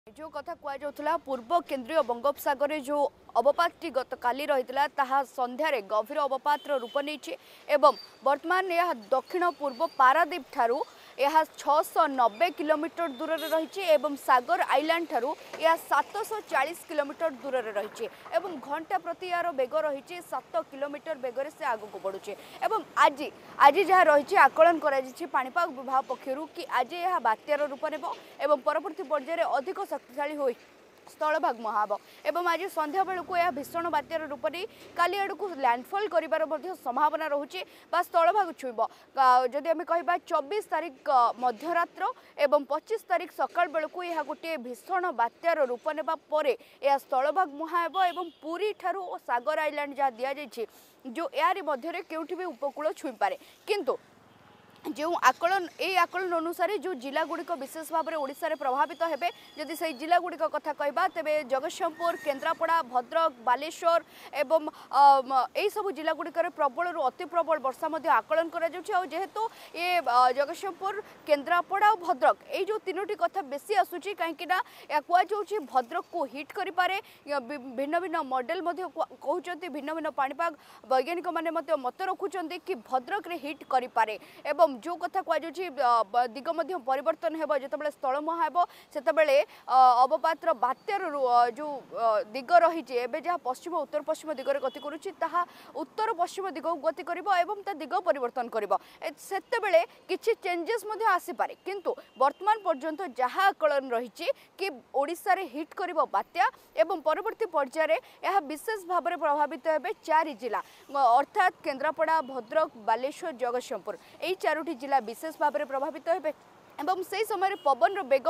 जो कथा कहुला पूर्व केन्द्रीय बंगोपसगर जो अवपातटी गत काली रही संध्यार गभीर अवपातर रूप नहीं एवं वर्तमान यह दक्षिण पूर्व पारादीप ठारू यह 690 किलोमीटर दूर रही एवं सागर आइलैंड ठारू यह 740 किलोमीटर दूर रही एवं घंटा प्रति यार बेग रही 7 किलोमीटर बेगर से आगक बढ़ुचे एवं आज आज जहाँ रही आकलन पाणीपाग विभाग पक्षर कि आज यह बात्यार रूप नेब एवं परवर्ती पर्यायर अधिक शक्तिशाली हो स्थलभाग मुहाब एवं आज संध्या बेलू यह भीषण बात्यार रूप नहीं काली आड़क लैंडफॉल कर संभावना रोचे स्थलभाग छुईब जदि आम कह 24 तारीख मध्यरात्र एवं 25 तारीख सकाल बेलू यह गोटे भीषण बात्यार रूप नेबा परे यह स्थलभाग मुहाब एवं पुरी ठारू सागर आइलैंड जहाँ दि जाइए जो यार मध्य केउठी भी उपकूल छुई पारे किंतु जो आकलन ये आकलन अनुसार जो जिला गुड़िक विशेष भाव में ओडिशा रे प्रभावित हेबे जदि से जिला गुड़िक कथा कहबा तेबे जगतसिंहपुर केन्द्रापड़ा भद्रक बालेश्वर एवं यही सब जिला गुड़िक प्रबल अति प्रबल वर्षा आकलन करा जेहेतु ये जगतसिंहपुर केन्द्रापड़ा और भद्रक ये जो तीनोटी कथा बेसी आसूची कहीं या कहुच्छी भद्रक को हिट करें भिन्न भिन्न मॉडल कहते भिन्न भिन्न पाणीपाग वैज्ञानिक माने मत रखुंट कि भद्रक रे हिट करें एवं जो कथा कहुच्छी दिग परिवर्तन हो जो स्थल मुहाब से अवपातर बात्यार जो दिग रही जहाँ पश्चिम उत्तर पश्चिम दिगरे गति करुच्ची उत्तर पश्चिम दिग को गति कर दिग परिवर्तन करते किसी चेंजेस आसीपे किंतु वर्तमान पर्यंत जहाँ आकलन रही कि ओडिशा रे हिट कर बात्या एवं परवर्ती पर्यायर यह विशेष भाव में प्रभावित हे 4 जिला अर्थात केन्द्रापड़ा भद्रक बालेश्वर जगतसिंहपुर यही 4टी जिला विशेष भाव में प्रभावित हे एवं से समय पवन बेग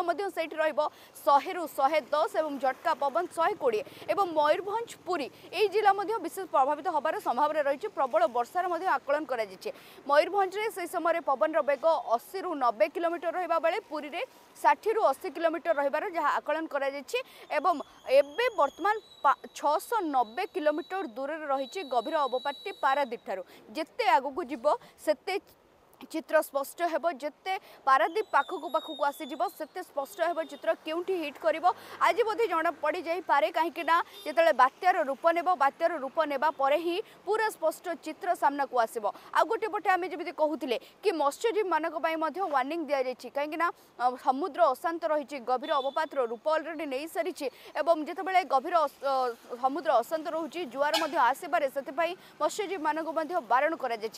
100 रु 110 एवं झटका पवन 120 एवं मयूरभंज पुरी यही जिला विशेष प्रभावित होबार संभावना रही प्रबल वर्षार आकलन कर मयूरभंज से समय पवन बेग 80 रु 90 किलोमीटर रहा बेले पुरी में 60 रु 80 किलोमीटर रही जहाँ आकलन कर वर्तमान 690 किलोमीटर दूर रही गभीर अवपातटी पारादीप ठारू जिते आगक जीव से चित्र स्पष्ट हेब जिते पारादीप पाखक पाखक आसीज से स्पष्ट हेब चित्र केउठी हिट कर आज बोधे जना पड़ जापे कहीं जो बात्यार रूप नेबा परे ही पूरा स्पष्ट चित्र सामना को आसब आ गोटे पटे आम जमी कहते कि मत्स्यजीवी मानक वार्निंग दि जाइए कहीं समुद्र अशांत रही गभीर अवपातर रूप अलरेडी नहीं सारी एवं जितेबाला गभीर समुद्र अशांत रोचे जुआर आसपे से मत्स्यजीवी मानक बारण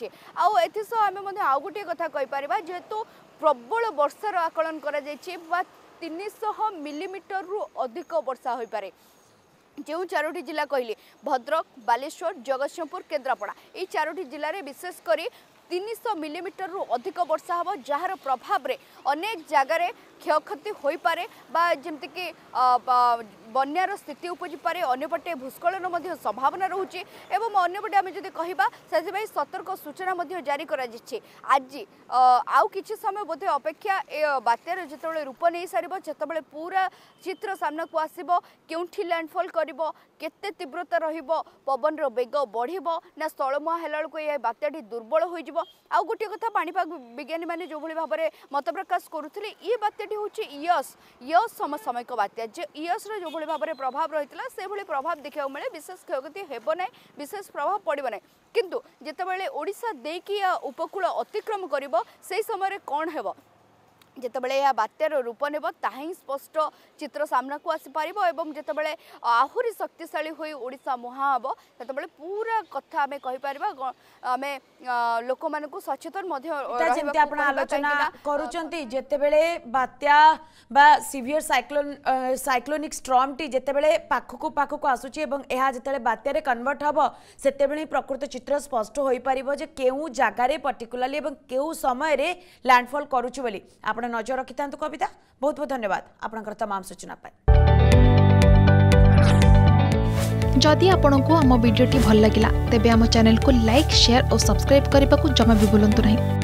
कर कथा कहीपर जेहेतु प्रबल वर्षार आकलन कर 300 मिलीमीटर रु अधिक वर्षा हो पारे जो 4टी जिला कहली भद्रक बालेश्वर जगतसिंहपुर केन्द्रापड़ा ये 4टी जिले में विशेषकर 300 मिलीमीटर रु अधिक वर्षा हम जार प्रभाव में अनेक जगार क्षयक्षति हो पारे जमती बन्यार स्थिति उपजी पारे अन्यपटे भूस्खलन संभावना रोचे एवं अन्यपटे आम जब कहवा से सतर्क सूचना जारी कर आज आउ किछि समय बोधे अपेक्षा बात्यार जिते रूप नहीं सार जिते पूरा चित्र सामना को आसब केउठी लैंडफॉल करिवो केते तीव्रता रहिबो पवन रो बेग बढ़िबो ना स्थलमुहा हेला बेलको ये बात्याटी दुर्बल हो आ गोटे कथा पाणीपाग विज्ञानी मैंने जो भाई भाव में मत प्रकाश करुले ये बात्याटी हूँ यस समसामयिक बात्या जे यस जो भाव में प्रभाव रही से भाई प्रभाव देखा मिले विशेष क्षयक्षति हेब ना विशेष प्रभाव पड़ो ना किंतु जितेबाला ओडिशा देकी उपकूल अतिक्रम कर समय कौन हेब जितेबाला यह बात्यार रूप नेब ताही स्पष्ट चित्र सामना को आसीपर एवं जितेबाला आहुरी शक्तिशाली हो ओडिशा मुहाब से पूरा कथा आम कहीपर आम लोक मान सचेतन आलोचना करुचंती जेतेबेले बात्या बा सीवियर साइक्लोनिक स्ट्रॉम टी जेतेबेले पाखकु पाखकु आसुची एवं एहा जेतेबेले बात्यारे कन्वर्ट हबो सेतेबेले प्रकृत चित्र स्पष्ट होई परिबो जे केउ जागारे पर्टिकुलरली एवं केउ समय रे लैंडफॉल करूछु बोली आपण नजर रखि तांतु कविता बहुत बहुत धन्यवाद आपनकर तमाम सूचना पाई जदि आपंक आम भिडी भल लगा तेब आम चैनल को लाइक शेयर और सब्सक्राइब करने को जमा भी भूलु नहीं।